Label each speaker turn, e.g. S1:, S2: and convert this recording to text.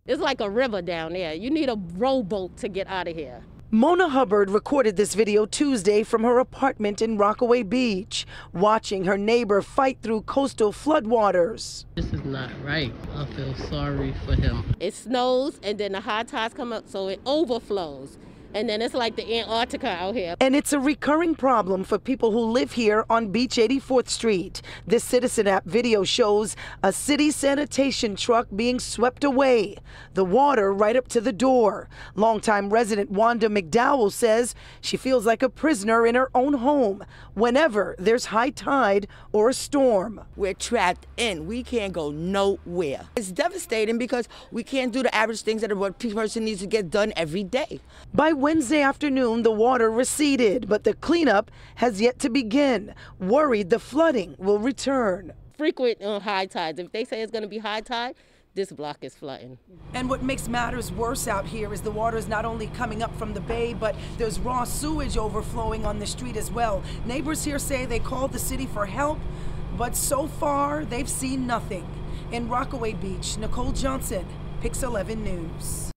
S1: It's like a river down there. You need a rowboat to get out of here.
S2: Mona Hubbard recorded this video Tuesday from her apartment in Rockaway Beach, watching her neighbor fight through coastal floodwaters.
S3: This is not right. I feel sorry for him.
S1: It snows and then the high tides come up, so it overflows. And then it's like the Antarctica out here.
S2: And it's a recurring problem for people who live here on Beach 84th Street. This Citizen app video shows a city sanitation truck being swept away, the water right up to the door. Longtime resident Wanda McDowell says she feels like a prisoner in her own home whenever there's high tide or a storm.
S4: We're trapped in. We can't go nowhere. It's devastating because we can't do the average things that a person needs to get done every day.
S2: By Wednesday afternoon, the water receded, but the cleanup has yet to begin. Worried the flooding will return.
S1: Frequent high tides. If they say it's going to be high tide, this block is flooding.
S2: And what makes matters worse out here is the water is not only coming up from the bay, but there's raw sewage overflowing on the street as well. Neighbors here say they called the city for help, but so far they've seen nothing. In Rockaway Beach, Nicole Johnson, Pix 11 News.